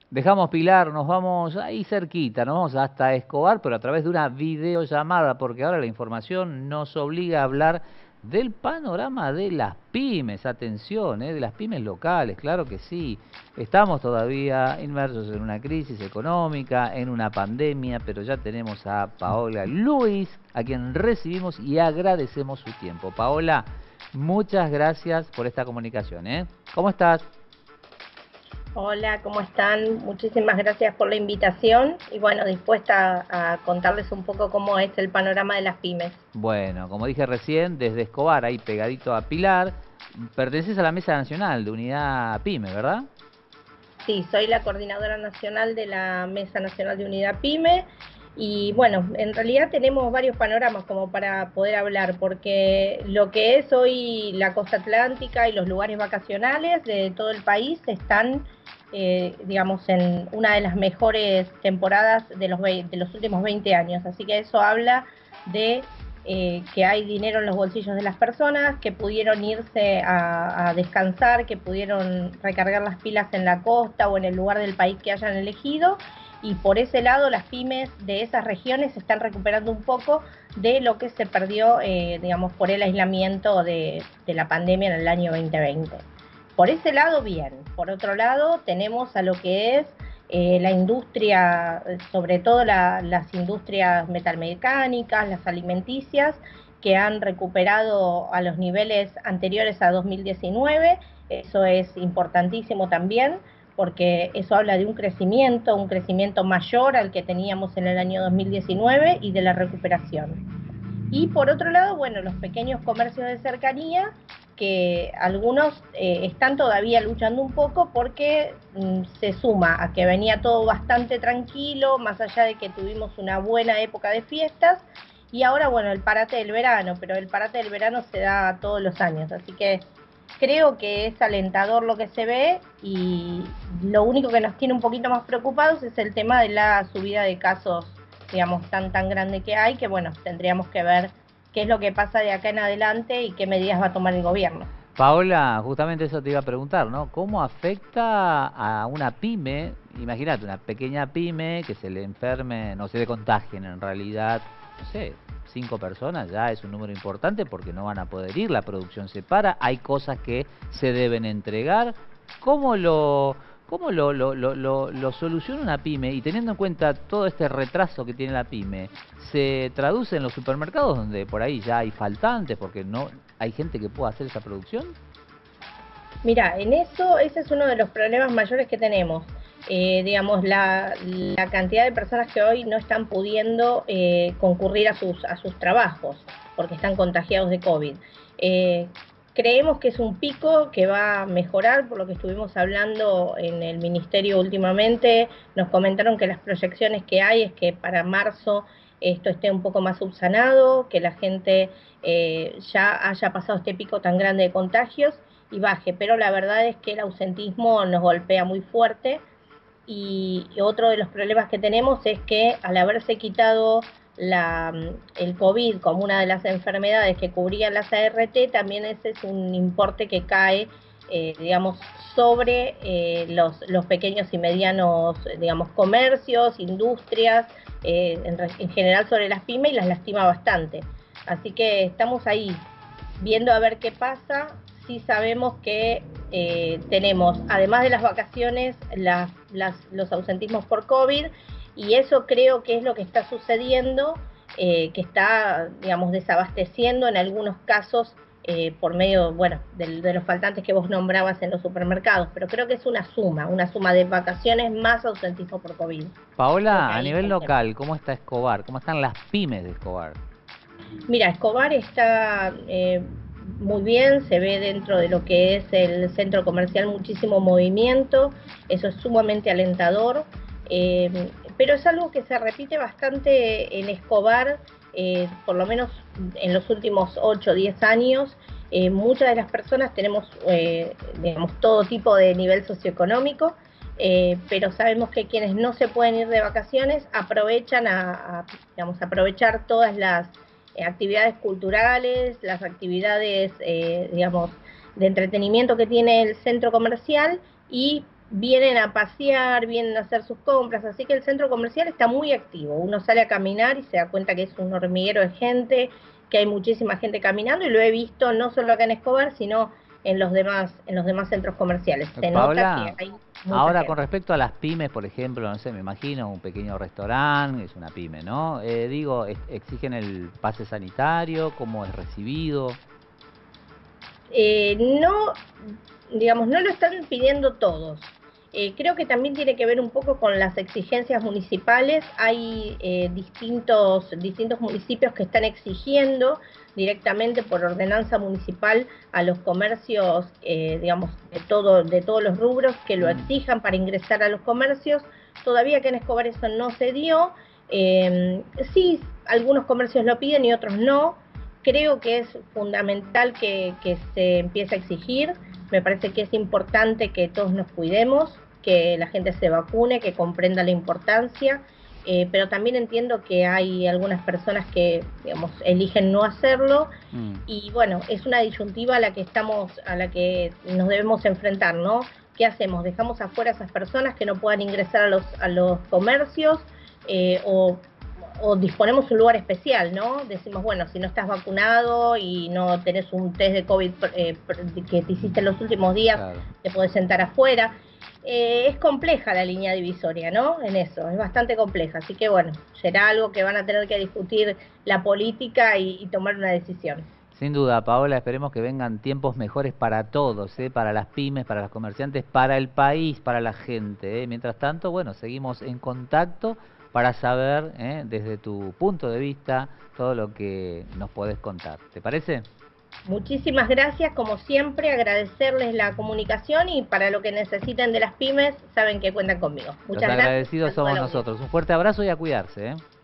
Dejamos Pilar, nos vamos ahí cerquita, nos vamos hasta Escobar, pero a través de una videollamada, porque ahora la información nos obliga a hablar del panorama de las pymes, atención, de las pymes locales, claro que sí. Estamos todavía inmersos en una crisis económica, en una pandemia, pero ya tenemos a Paola Luis, a quien recibimos y agradecemos su tiempo. Paola, muchas gracias por esta comunicación, ¿eh? ¿Cómo estás? Hola, ¿cómo están? Muchísimas gracias por la invitación y bueno, dispuesta a contarles un poco cómo es el panorama de las pymes. Bueno, como dije recién, desde Escobar, ahí pegadito a Pilar, perteneces a la Mesa Nacional de Unidad PYME, ¿verdad? Sí, soy la coordinadora nacional de la Mesa Nacional de Unidad PYME y bueno, en realidad tenemos varios panoramas como para poder hablar, porque lo que es hoy la costa atlántica y los lugares vacacionales de todo el país están, digamos, en una de las mejores temporadas de los últimos 20 años, así que eso habla de que hay dinero en los bolsillos de las personas, que pudieron irse a descansar, que pudieron recargar las pilas en la costa o en el lugar del país que hayan elegido, y por ese lado las pymes de esas regiones se están recuperando un poco de lo que se perdió, digamos, por el aislamiento de la pandemia en el año 2020. Por ese lado, bien. Por otro lado, tenemos a lo que es la industria, sobre todo las industrias metalmecánicas, las alimenticias, que han recuperado a los niveles anteriores a 2019. Eso es importantísimo también, porque eso habla de un crecimiento mayor al que teníamos en el año 2019 y de la recuperación. Y por otro lado, bueno, los pequeños comercios de cercanía, que algunos están todavía luchando un poco porque se suma a que venía todo bastante tranquilo, más allá de que tuvimos una buena época de fiestas, y ahora, bueno, el parate del verano, pero el parate del verano se da todos los años, así que creo que es alentador lo que se ve, y lo único que nos tiene un poquito más preocupados es el tema de la subida de casos, digamos, tan grande que hay, que bueno, tendríamos que ver qué es lo que pasa de acá en adelante y qué medidas va a tomar el gobierno. Paola, justamente eso te iba a preguntar, ¿no? ¿Cómo afecta a una pyme? Imagínate, una pequeña pyme que se le enferme, no se le contagien en realidad, no sé, 5 personas ya es un número importante porque no van a poder ir, la producción se para, hay cosas que se deben entregar. ¿Cómo lo soluciona una pyme? Y teniendo en cuenta todo este retraso que tiene la pyme, ¿se traduce en los supermercados donde por ahí ya hay faltantes porque no hay gente que pueda hacer esa producción? Mira, en eso, ese es uno de los problemas mayores que tenemos. Digamos, la cantidad de personas que hoy no están pudiendo concurrir a sus trabajos porque están contagiados de COVID. Eh, Creemos que es un pico que va a mejorar, por lo que estuvimos hablando en el ministerio últimamente. Nos comentaron que las proyecciones que hay es que para marzo esto esté un poco más subsanado, que la gente ya haya pasado este pico tan grande de contagios y baje, pero la verdad es que el ausentismo nos golpea muy fuerte, y otro de los problemas que tenemos es que al haberse quitado el COVID como una de las enfermedades que cubrían las ART, también ese es un importe que cae, digamos, sobre los pequeños y medianos, digamos, comercios, industrias, en general sobre las pymes, y las lastima bastante. Así que estamos ahí viendo a ver qué pasa. Sí sabemos que tenemos, además de las vacaciones, los ausentismos por COVID, y eso creo que es lo que está sucediendo, que está, digamos, desabasteciendo en algunos casos por medio, bueno, de los faltantes que vos nombrabas en los supermercados, pero creo que es una suma de vacaciones más ausentismo por COVID. Creo que Paola, a ahí está nivel el tema. local, ¿cómo está Escobar? ¿Cómo están las pymes de Escobar? Mira, Escobar está muy bien, se ve dentro de lo que es el centro comercial muchísimo movimiento, eso es sumamente alentador, pero es algo que se repite bastante en Escobar, por lo menos en los últimos 8 o 10 años. Muchas de las personas tenemos, digamos, todo tipo de nivel socioeconómico, pero sabemos que quienes no se pueden ir de vacaciones aprovechan digamos, aprovechar todas las actividades culturales, las actividades, digamos, de entretenimiento que tiene el centro comercial, y vienen a pasear, vienen a hacer sus compras, así que el centro comercial está muy activo. Uno sale a caminar y se da cuenta que es un hormiguero de gente, que hay muchísima gente caminando, y lo he visto no solo acá en Escobar, sino en los demás centros comerciales. Se nota que Paola, hay mucha ahora con gente. respecto a las pymes, por ejemplo, no sé, me imagino un pequeño restaurante, es una pyme, ¿no? Digo, ¿exigen el pase sanitario? ¿Cómo es recibido? No, digamos, no lo están pidiendo todos. Creo que también tiene que ver un poco con las exigencias municipales. Hay distintos municipios que están exigiendo directamente por ordenanza municipal a los comercios, digamos, de todos los rubros, que lo Mm. exijan para ingresar a los comercios. Todavía que en Escobar eso no se dio. Sí, algunos comercios lo piden y otros no. Creo que es fundamental que se empiece a exigir. Me parece que es importante que todos nos cuidemos, que la gente se vacune, que comprenda la importancia, pero también entiendo que hay algunas personas que, digamos, eligen no hacerlo, Mm. y bueno, es una disyuntiva a la que nos debemos enfrentar, ¿no? ¿Qué hacemos? ¿Dejamos afuera a esas personas que no puedan ingresar a los comercios, eh, o o disponemos un lugar especial, ¿no? Decimos, bueno, si no estás vacunado y no tenés un test de COVID que te hiciste en los últimos días, Claro. te podés sentar afuera. Es compleja la línea divisoria, ¿no? En eso, es bastante compleja. Así que bueno, será algo que van a tener que discutir la política y tomar una decisión. Sin duda, Paola, esperemos que vengan tiempos mejores para todos, ¿eh? Para las pymes, para los comerciantes, para el país, para la gente, ¿eh? Mientras tanto, bueno, seguimos en contacto para saber, desde tu punto de vista, todo lo que nos podés contar. ¿Te parece? Muchísimas gracias, como siempre, agradecerles la comunicación, y para lo que necesiten de las pymes, saben que cuentan conmigo. Los Muchas gracias y agradecidos saludo a somos la audiencia. nosotros. Un fuerte abrazo y a cuidarse, ¿eh?